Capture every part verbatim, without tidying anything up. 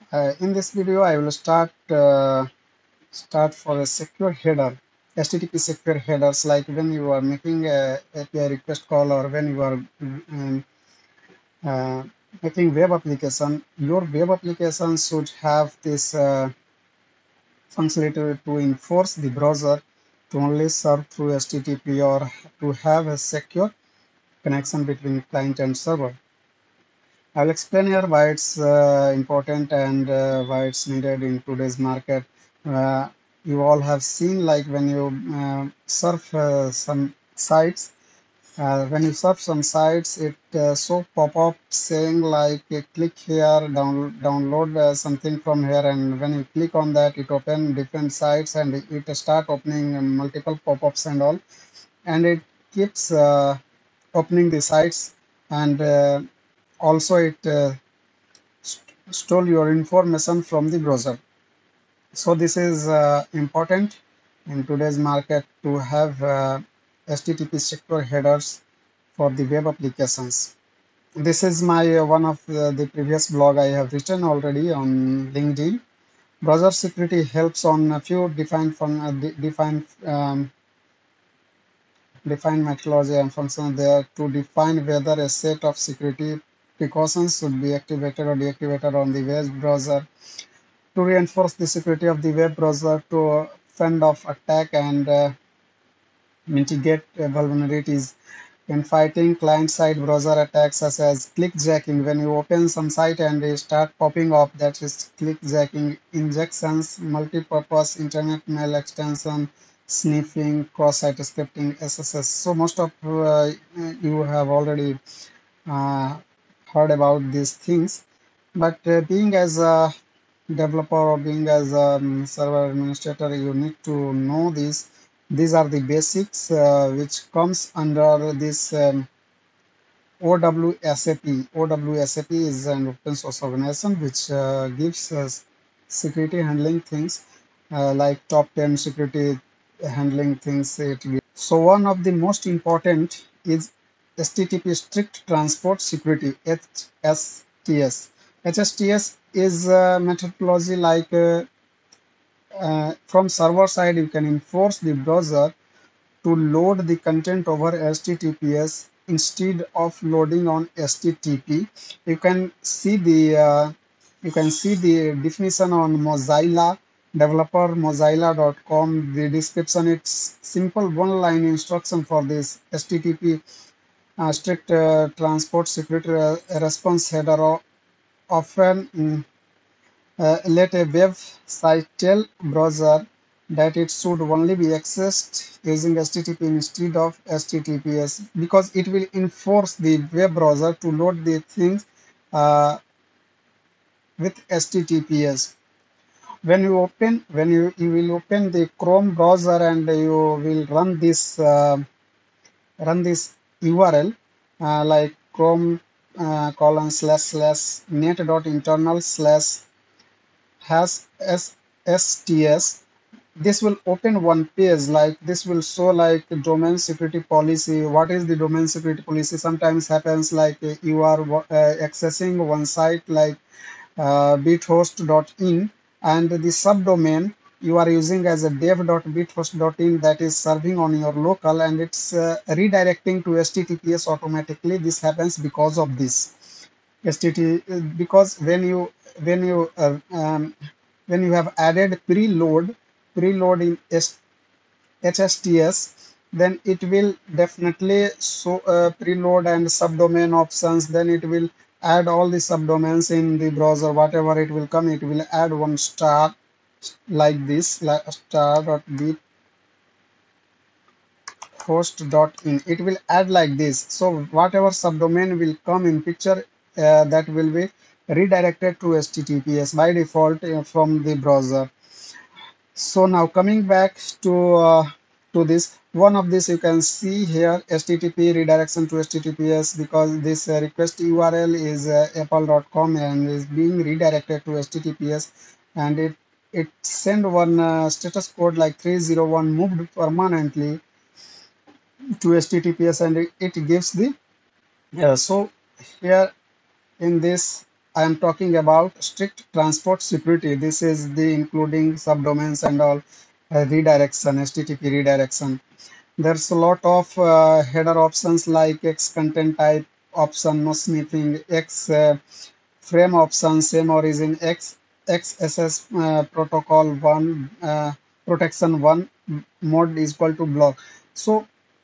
Uh, in this video, I will start uh, start for a secure header, H T T P secure headers, like when you are making a A P I request call or when you are um, uh, making web application. Your web application should have this uh, functionality to enforce the browser to only serve through H T T P or to have a secure connection between client and server. I'll explain here why it's uh, important and uh, why it's needed in today's market. Uh, you all have seen, like when you uh, surf uh, some sites, uh, when you surf some sites, it uh, so pop up saying like uh, click here, down, download uh, something from here, and when you click on that, it open different sites and it start opening multiple pop-ups and all, and it keeps uh, opening the sites, and uh, also it uh, st- stole your information from the browser. So this is uh, important in today's market to have uh, H T T P secure headers for the web applications. This is my uh, one of the, the previous blog I have written already on LinkedIn. Browser security helps on a few defined fun, uh, de defined um, defined methodology and functions there to define whether a set of security precautions should be activated or deactivated on the web browser, to reinforce the security of the web browser, to fend off attack and uh, mitigate uh, vulnerabilities in fighting client-side browser attacks such as clickjacking. When you open some site and they start popping up, that is clickjacking, injections, multi-purpose internet mail extension, sniffing, cross-site scripting, S S S. So most of uh, you have already uh, heard about these things, but uh, being as a developer or being as a um, server administrator, you need to know this. These are the basics uh, which comes under this um, OWSAP. OWSAP is an open source organization which uh, gives us security handling things uh, like top ten security handling things it gives. So one of the most important is H T T P strict transport security, H S T S. H S T S is a methodology like uh, uh, from server side you can enforce the browser to load the content over H T T P S instead of loading on H T T P. You can see the uh, you can see the definition on Mozilla developer mozilla dot com. The description, it's simple one line instruction for this H T T P uh, strict uh, transport security uh, response header. Often mm, uh, let a website tell browser that it should only be accessed using H T T P instead of H T T P S, because it will enforce the web browser to load the things uh, with H T T P S. When you open, when you, you will open the Chrome browser and you will run this uh, run this U R L uh, like Chrome uh, colon slash slash net dot internal slash has S T S. This will open one page, like this will show like domain security policy. What is the domain security policy? Sometimes happens like uh, you are uh, accessing one site like uh, bithost dot in, and the subdomain you are using as a dev dot bithost dot in, that is serving on your local, and it's uh, redirecting to H T T P S automatically. This happens because of this H T T P, because when you when you uh, um, when you have added preload preload in H S T S, then it will definitely show uh, preload and subdomain options. Then it will add all the subdomains in the browser. Whatever it will come, it will add one star like this, like star dot bithost dot in. It will add like this. So whatever subdomain will come in picture, uh, that will be redirected to H T T P S by default uh, from the browser. So now coming back to uh, to this, one of this you can see here H T T P redirection to H T T P S, because this uh, request U R L is uh, apple dot com and is being redirected to H T T P S, and it it send one uh, status code like three zero one moved permanently to H T T P S, and it, it gives the uh, so here in this I am talking about strict transport security. This is the including subdomains and all, uh, redirection, H T T P redirection. There's a lot of uh, header options like X content type option, no sniffing, X uh, frame option, same origin, X X S S uh, protocol one, uh, protection one, mode is equal to block. So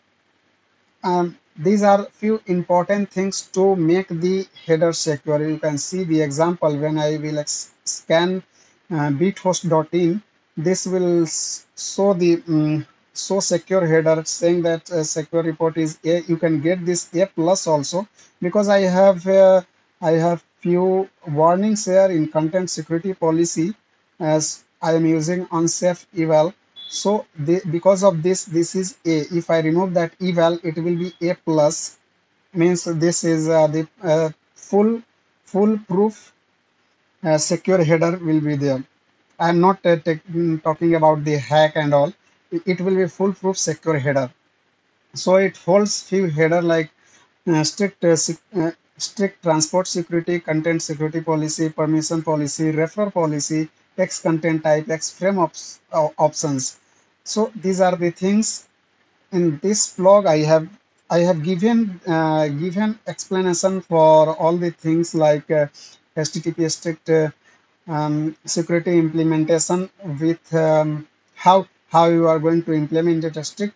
um, these are few important things to make the header secure. You can see the example when I will ex- scan uh, bithost dot in. This will s- show the um, show secure header saying that uh, secure report is A. You can get this A plus also because I have uh, I have few warnings here in content security policy as I am using unsafe eval. So the, because of this, this is A. If I remove that eval, it will be A plus. Means this is uh, the uh, full full proof uh, secure header will be there. I am not uh, take, mm, talking about the hack and all. It, it will be full proof secure header. So it holds few header like uh, strict uh, sec- uh, strict transport security, content security policy, permission policy, refer policy, X content type, X frame ops, uh, options. So these are the things in this blog. I have I have given uh, given explanation for all the things like uh, H T T P strict uh, um, security implementation with um, how how you are going to implement it. A strict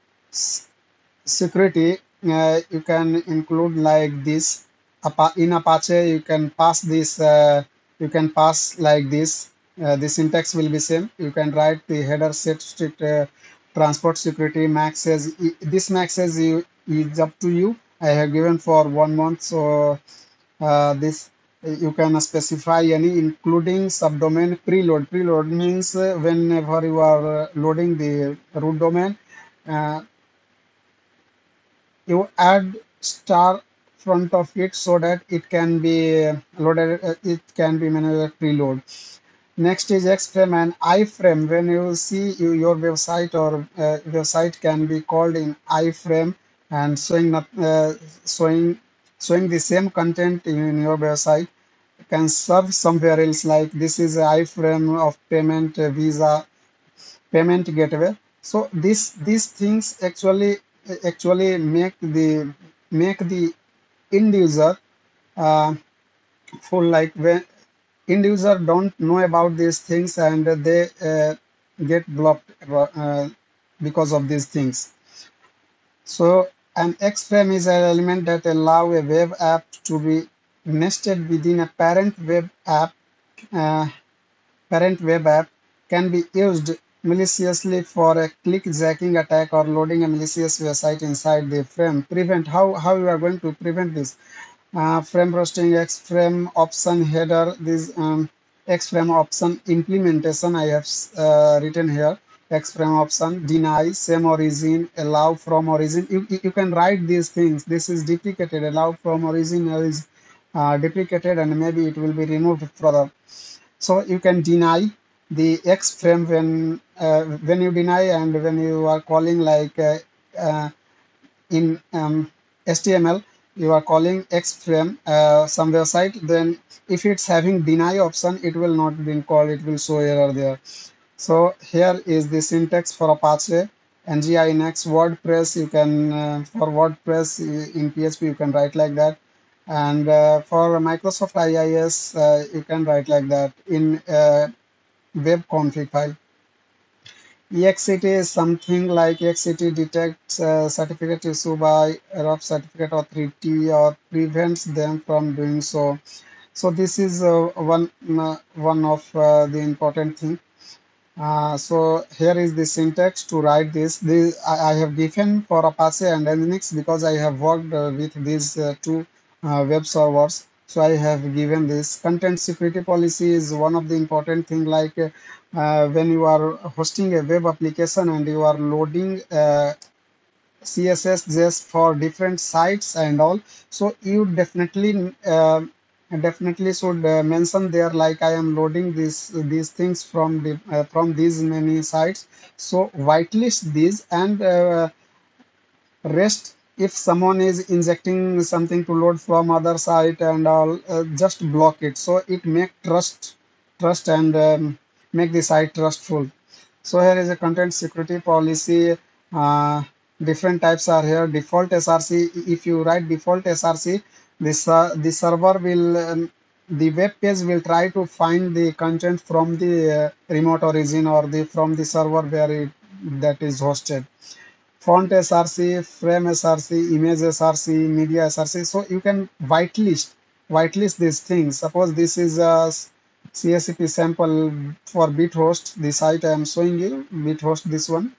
security uh, you can include like this. Apa- in Apache you can pass this uh, you can pass like this. Uh, the syntax will be same. You can write the header set strict uh, transport security max says this max says you is up to you. I have given for one month. So uh, this you can specify any including subdomain preload. Preload means uh, whenever you are uh, loading the root domain, uh, you add star front of it so that it can be uh, loaded, uh, it can be manual preload. Next is X-frame and iframe. When you see you, your website or uh, website can be called in iframe and showing not, uh, showing showing the same content in your website can serve somewhere else, like this is a iframe of payment uh, visa payment gateway. So this these things actually actually make the make the end user uh, full, like when end user don't know about these things and they uh, get blocked uh, because of these things. So an X-frame is an element that allow a web app to be nested within a parent web app. Uh, Parent web app can be used maliciously for a click-jacking attack or loading a malicious website inside the frame. Prevent. How, how you are going to prevent this? Uh, frame roasting, X-frame option header, this um, X-frame option implementation I have uh, written here. X-frame option, deny, same origin, allow from origin. You, you you can write these things. This is deprecated. Allow from origin is uh, deprecated and maybe it will be removed further. So you can deny the X frame when uh, when you deny and when you are calling like uh, uh, in um, H T M L you are calling X frame uh, some website, then if it's having deny option it will not be called, it will show error there. So here is the syntax for Apache, Nginx, WordPress. You can uh, for WordPress uh, in P H P you can write like that, and uh, for Microsoft I I S uh, you can write like that in uh, web config file. E X C T is something like E X C T detects uh, certificate issued by R O P certificate authority or prevents them from doing so. So this is uh, one uh, one of uh, the important thing. Uh, so here is the syntax to write this. This I, I have given for Apache and Nginx because I have worked uh, with these uh, two uh, web servers. So I have given this. Content security policy is one of the important thing. Like uh, uh, when you are hosting a web application and you are loading uh, C S S just for different sites and all. So you definitely uh, definitely should uh, mention there like I am loading this these things from the uh, from these many sites. So whitelist these and uh, rest if someone is injecting something to load from other site and all, uh, just block it, so it make trust trust and um, make the site trustful. So here is a content security policy. Uh, different types are here. Default S R C. If you write default S R C, this uh, the server will um, the web page will try to find the content from the uh, remote origin or the from the server where it that is hosted. Font S R C, frame S R C, image S R C, media S R C. So you can whitelist whitelist these things. Suppose this is a C S C P sample for BitHost. The site I am showing you, BitHost, this one.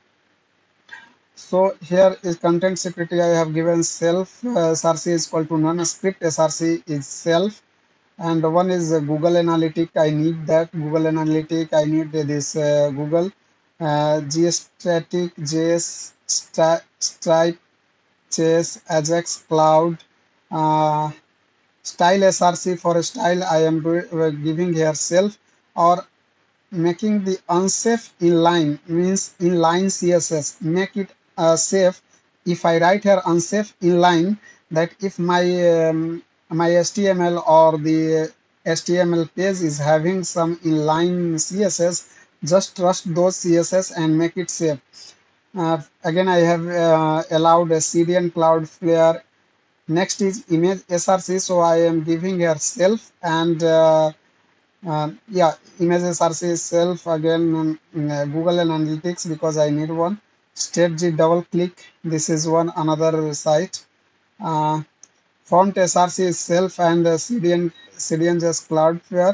So here is content security. I have given self uh, S R C is equal to none. Script S R C is self. And one is uh, Google Analytic. I need that Google Analytic. I need this uh, Google uh, Geostatic, J S, Stripe, Chase, Ajax, Cloud, uh, style S R C. For a style I am do, uh, giving here self, or making the unsafe inline means inline C S S. Make it uh, safe. If I write here unsafe inline, that if my um, my H T M L or the H T M L page is having some inline C S S, just trust those C S S and make it safe. Uh, again, I have uh, allowed a C D N Cloudflare. Next is image S R C. So I am giving here self and uh, uh, yeah, image S R C is self. Again, um, uh, Google Analytics because I need one. StateG double click. This is one another site. Uh, Font S R C is self and uh, C D N C D N just Cloudflare.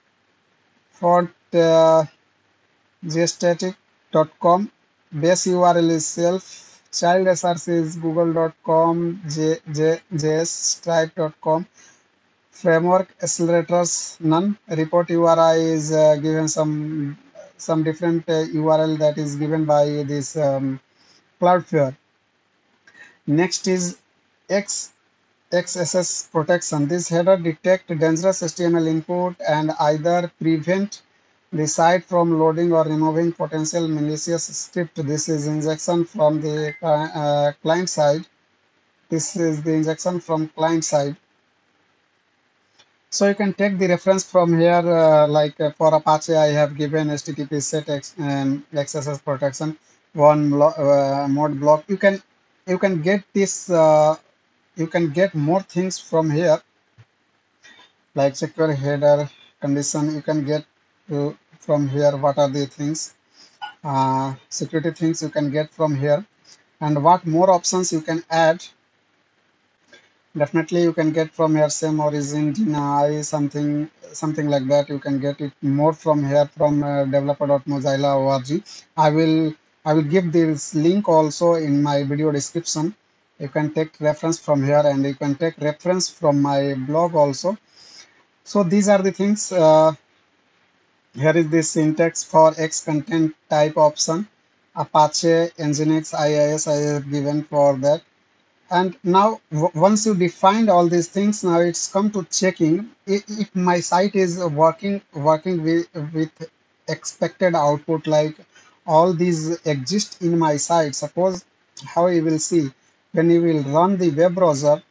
Font uh, geostatic dot com. Base U R L is self. Child S R C is google dot com, J, J, js, stripe dot com. Framework accelerators none. Report U R I is uh, given some some different uh, U R L that is given by this um, Cloudflare. Next is X X S S protection. This header detect dangerous H T M L input and either prevent the site from loading or removing potential malicious script. This is injection from the uh, client side. This is the injection from client side. So you can take the reference from here, uh, like uh, for Apache, I have given H T T P set X, um, X S S protection, one uh, mode block. You can you can get this. Uh, you can get more things from here, like secure header condition. You can get uh, from here. What are the things? Uh, security things you can get from here, and what more options you can add. Definitely, you can get from here same origin, deny something, something like that. You can get it more from here from uh, developer dot mozilla dot org. I will, I will give this link also in my video description. You can take reference from here, and you can take reference from my blog also. So these are the things. Uh, here is the syntax for X content type option. Apache, Nginx, I I S I have given for that. And now, w- once you defined all these things, now it's come to checking if, if my site is working working with, with expected output, like all these exist in my site. Suppose how you will see when you will run the web browser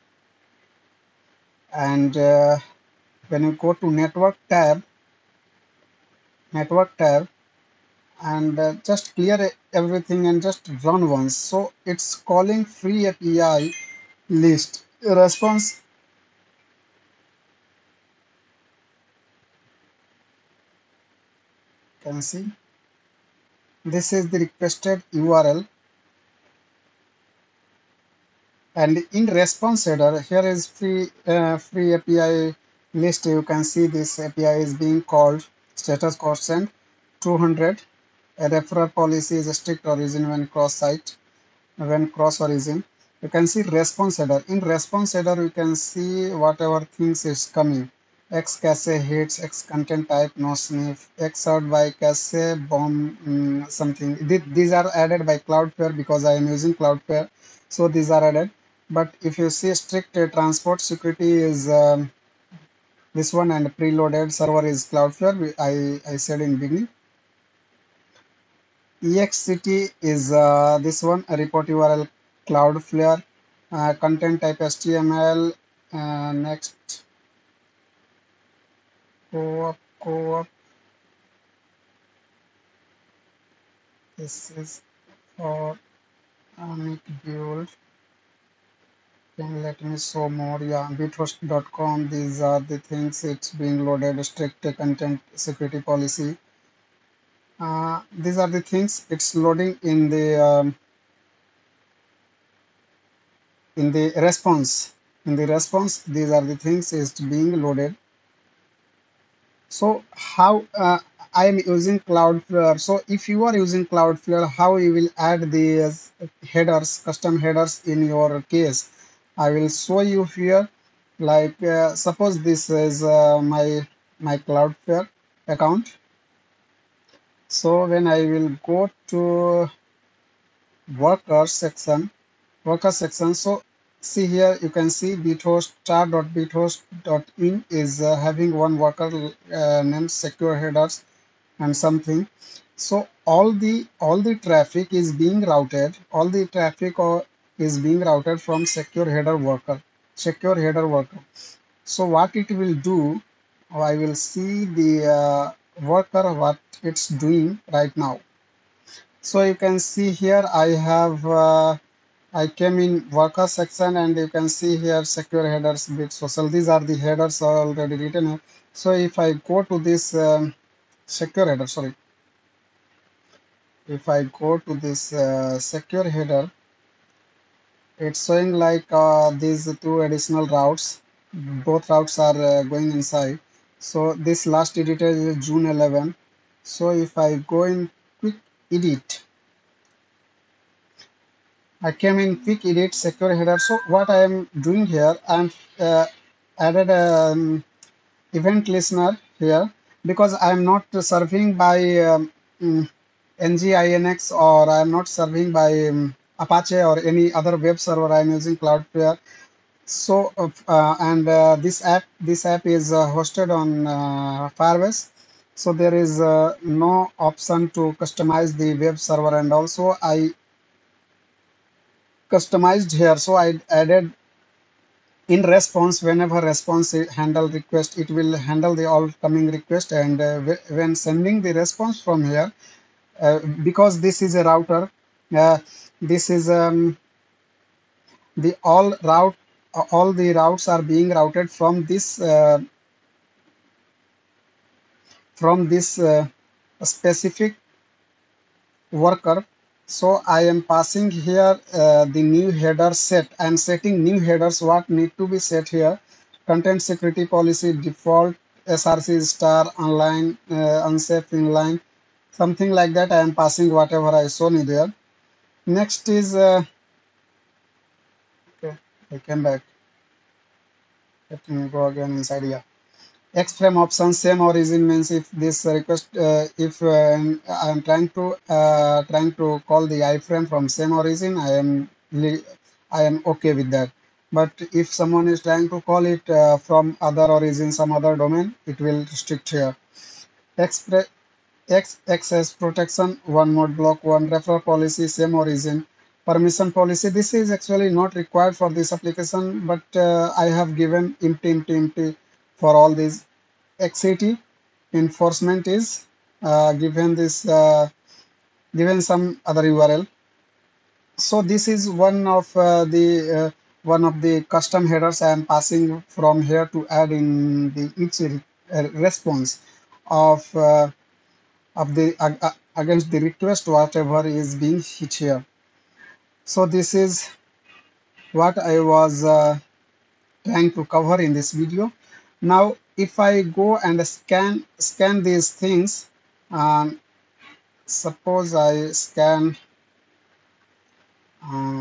and uh, when you go to network tab, network tab, and uh, just clear e- everything and just run once. So it's calling free A P I list response. Can see. This is the requested U R L, and in response header here is free uh, free A P I list. You can see this A P I is being called status quotient two hundred. A referrer policy is a strict origin when cross site when cross origin. You can see response header. In response header you can see whatever things is coming. X cache hits, X content type, no sniff, X served by cache, bomb, mm, something. These are added by Cloudflare because I am using Cloudflare. So these are added. But if you see strict uh, transport security is um, this one, and preloaded server is Cloudflare. I, I said in beginning. E X C T is uh, this one, a report U R L Cloudflare. uh, content type H T M L. Uh, next, go up, go up. This is for Amit build. Then let me show more. Yeah, bithost dot com. These are the things it's being loaded. Strict content security policy. Uh, these are the things it's loading in the um, in the response. In the response, these are the things it's being loaded. So how uh, I am using Cloudflare. So if you are using Cloudflare, how you will add these headers, custom headers in your case? I will show you here. Like uh, suppose this is uh, my my Cloudflare account. So when I will go to worker section, worker section. So see here, you can see bithost star.bithost.in is uh, having one worker uh, named secure headers and something. So all the all the traffic is being routed. All the traffic or is being routed from secure header worker. Secure header worker. So what it will do, I will see the uh, worker what it's doing right now. So you can see here I have uh, I came in worker section and you can see here secure headers bit social. These are the headers already written here. So if I go to this um, secure header, sorry, if I go to this uh, secure header, it's showing like uh, these two additional routes. Both routes are uh, going inside. So this last editor is June eleventh. So if I go in quick edit, I came in quick edit secure header. So what I am doing here, I'm uh, added a um, event listener here because I'm not serving by um, mm, Nginx or I'm not serving by um, Apache or any other web server. I'm using Cloudflare. So uh, uh, and uh, this app this app is uh, hosted on uh, Firebase. So there is uh, no option to customize the web server, and also I customized here. So I added in response, whenever response handle request, it will handle the all coming request, and uh, when sending the response from here, uh, because this is a router, uh, this is um, the all route all the routes are being routed from this uh, from this uh, specific worker. So I am passing here uh, the new header set. I am setting new headers. What need to be set here? Content security policy default S R C star online uh, unsafe inline, something like that. I am passing whatever I shown you there. Next is uh, okay. I came back. Let me go again inside here. X-frame option same origin means if this request uh, if uh, I am trying to uh, trying to call the iframe from same origin, I am I am okay with that. But if someone is trying to call it uh, from other origin, some other domain, it will restrict here. Express X access protection, one mode block, one referral policy, same origin. Permission policy, this is actually not required for this application, but uh, I have given empty, empty, empty for all these. X eighty enforcement is uh, given this uh, given some other U R L. So this is one of uh, the uh, one of the custom headers I am passing from here to add in the each uh, response of uh, of the uh, against the request whatever is being hit here. So this is what I was uh, trying to cover in this video. Now if I go and scan scan these things, um, suppose I scan uh,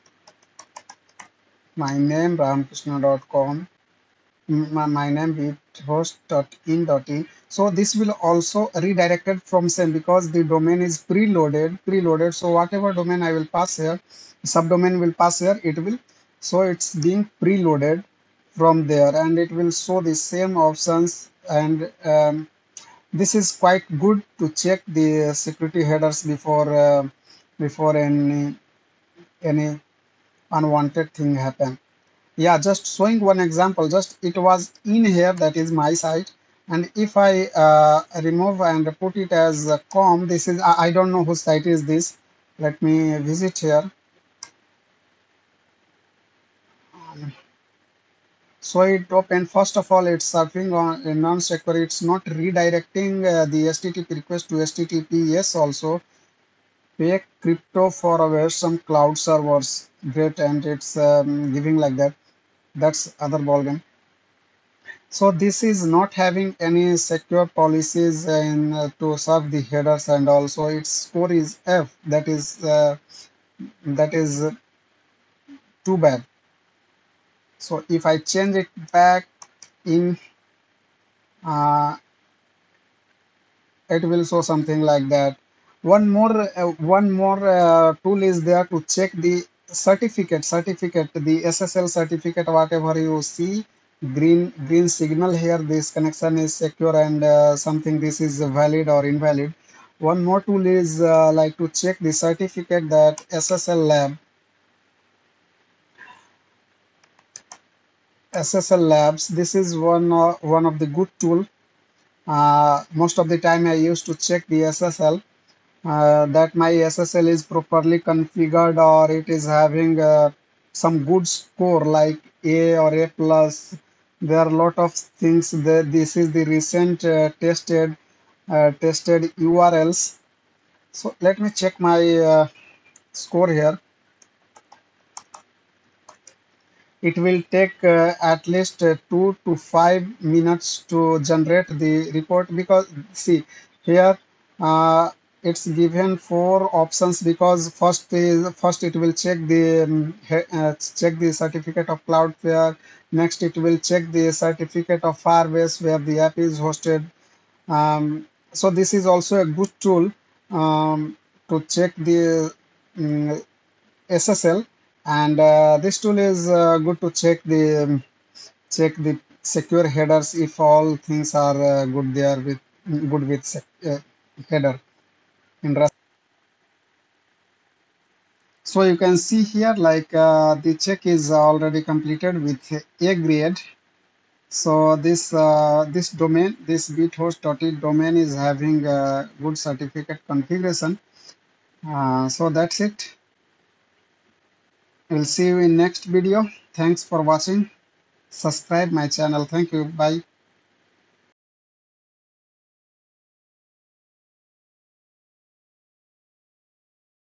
my name ramkrishna dot com, my, my name bithost.in.in. So this will also redirected from same because the domain is preloaded preloaded. So whatever domain I will pass here, subdomain will pass here, it will, so it's being preloaded from there and it will show the same options. And um, this is quite good to check the security headers before uh, before any any unwanted thing happen. Yeah, just showing one example, just it was in here, that is my site, and if I uh, remove and put it as a com, this is, I, I don't know whose site is this. Let me visit here. Um, so it open, first of all, it's surfing on a non-secure, it's not redirecting uh, the H T T P request to H T T P S also. Fake crypto for our some cloud servers, great, and it's um, giving like that. That's other ballgame. So this is not having any secure policies in uh, to serve the headers, and also its score is F. That is uh, that is uh, too bad. So if I change it back in, uh, it will show something like that. One more uh, one more uh, tool is there to check the certificate certificate the S S L certificate. Whatever you see green green signal here, this connection is secure, and uh, something this is valid or invalid. One more tool is uh, like to check the certificate that S S L lab S S L labs. This is one uh, one of the good tool. Uh, most of the time I used to check the S S L uh, that my S S L is properly configured, or it is having uh, some good score like A or A plus. There are a lot of things that this is the recent uh, tested uh, tested U R Ls. So let me check my uh, score here. It will take uh, at least uh, two to five minutes to generate the report, because see here uh, it's given four options, because first is first it will check the um, he- uh, check the certificate of Cloudflare. Next it will check the certificate of Firebase where the app is hosted. Um, so this is also a good tool um, to check the mm, S S L, and uh, this tool is uh, good to check the um, check the secure headers if all things are uh, good there with good with sec, uh, header in Rust. So you can see here like uh, the check is already completed with A grade. So this uh, this domain, this bithost.it domain is having a good certificate configuration. Uh, so that's it. We'll see you in next video. Thanks for watching. Subscribe my channel. Thank you. Bye.